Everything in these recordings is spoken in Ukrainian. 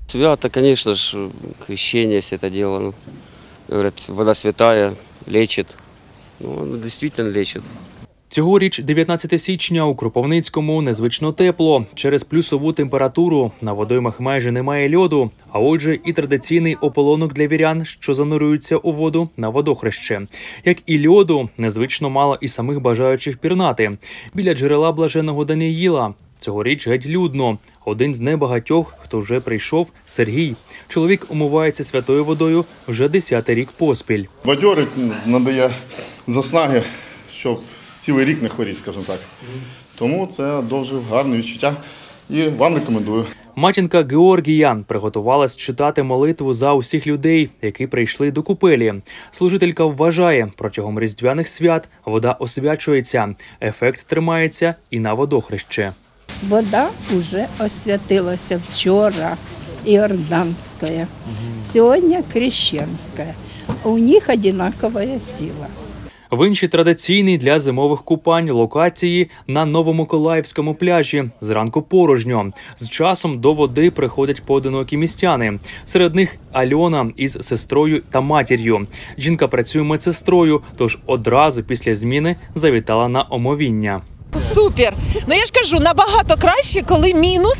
Свято, конечно ж, крещение, все это дело. Ну, говорят, вода святая, лечит. Ну, оно действительно лечит. Цьогоріч, 19 січня, у Кропивницькому незвично тепло. Через плюсову температуру на водоймах майже немає льоду, а отже і традиційний ополонок для вірян, що занурюються у воду на водохреще. Як і льоду, незвично мало і самих бажаючих пірнати. Біля джерела Блаженого Даниїла цьогоріч геть людно. Один з небагатьох, хто вже прийшов – Сергій. Чоловік умивається святою водою вже 10-й рік поспіль. Бадьорить, надає заснаги, щоб цілий рік не хворіти, скажімо так. Тому це дуже гарне відчуття і вам рекомендую. Матінка Георгія приготувалась читати молитву за усіх людей, які прийшли до купелі. Служителька вважає, протягом різдвяних свят вода освячується, ефект тримається і на водохреще. Вода вже освятилася вчора, Иорданская, сьогодні Крещенская. У них одинакова сила. В іншій традиційній для зимових купань локації на Новомиколаївському пляжі. Зранку порожньо. З часом до води приходять поодинокі містяни. Серед них Альона із сестрою та матір'ю. Жінка працює медсестрою, тож одразу після зміни завітала на омовіння. Супер! Ну я ж кажу, набагато краще, коли мінус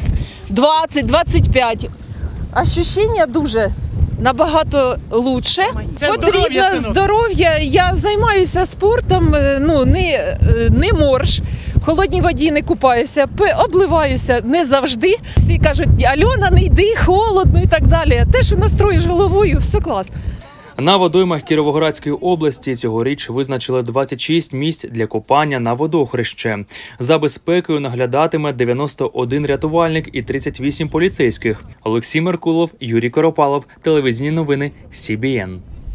20-25. Ощущення дуже набагато лучше. Потрібно здоров'я. Я займаюся спортом, ну не морж. В холодній воді не купаюся, обливаюся не завжди. Всі кажуть, Альона, не йди, холодно і так далі. Те, що настроїш головою, все клас. На водоймах Кіровоградської області цьогоріч визначили 26 місць для купання на водохреще. За безпекою наглядатиме 91 рятувальник і 38 поліцейських. Олексій Меркулов, Юрій Коропалов, телевізійні новини СІБІН.